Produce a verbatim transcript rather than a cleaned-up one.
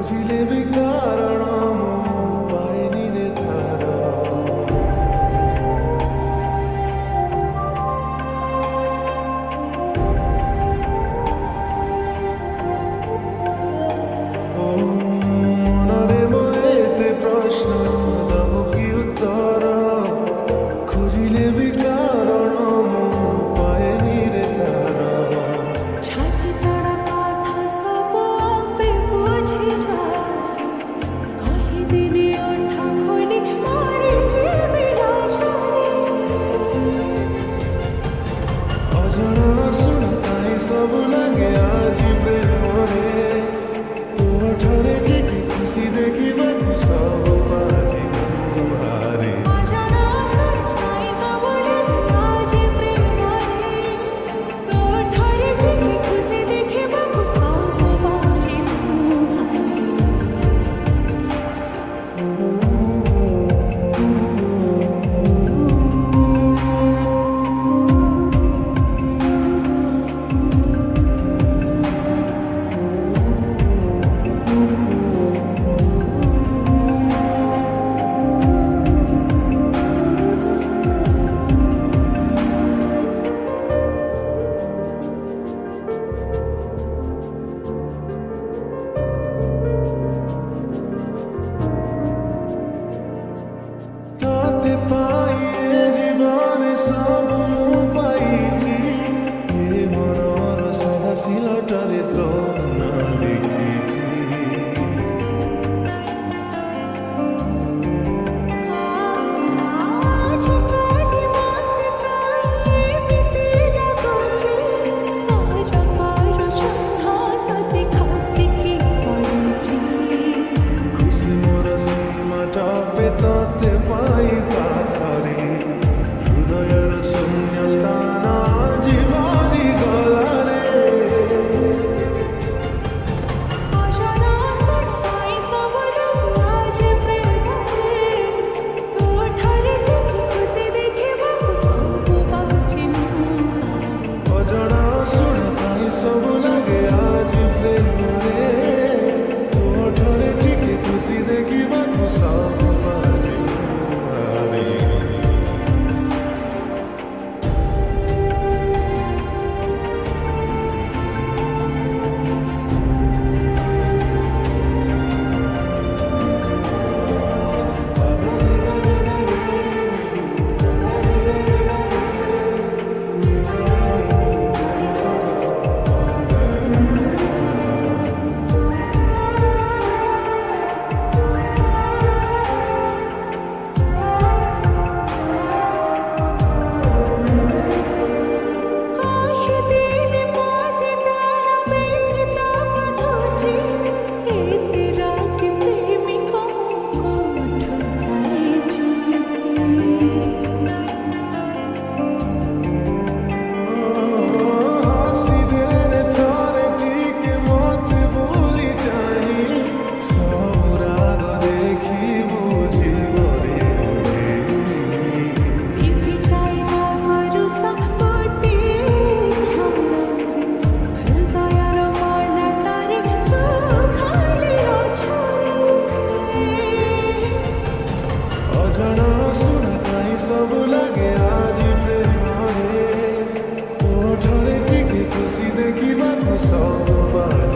खोजिले भी कारण मु पाइनी रे तार मनरे म एते प्रश्न दबु कि उत्तर खोजिले भी कारण मु पाइनी रे तार छाती तड़ा कथा सब आपे बुझी जा कही दिने ओठा खोली मारी जेबी राजारे अजଣା सुनताई सब लगे आज प्रेम रे तो ठरे टिके खुशी देखिबाकु सब बाजी मुहारे अजଣା सुनताई सब लगे आज प्रेम रे तो ठरे टिके खुशी देखिबाकु सब बाजी मुहारे ताते पाइए जीवन सब मु पाइछि ए मनर सादा सिलटरे तो ना लिखिछि आज काली बात काई बीते लगोचे सारा कार जन्हा सती खासी की पड़ीची खुशी मोर सीमा टापे ताते पाई पाखरे हृदयर शून्य स्थान आजी भारी गलारे अजଣା सुनताई सब लोग आज प्रेम रे तो ठरे टिके खुशी देखिबाकु सब बाजी मुहारे अजଣା सुनताई सब लगे आज प्रेम रे तो ठरे टिके खुशी देखिबाकु सब बाजी मुहारे काहे दिल बात डाना बेसता बधोचे ए तेरा के प्रेमी को ठकाईची सीधे थारे टिके मत भूली जाई सब राग देखी बुझी मोरे लिपि जाएगा करुसा कोटी ख्यालरे हृदयर मालटारे तू खाली अछरे अजଣା सुनताई सब लगे आज प्रेम रे तो ठरे टिके खुशी देखिबाकु सब बाजी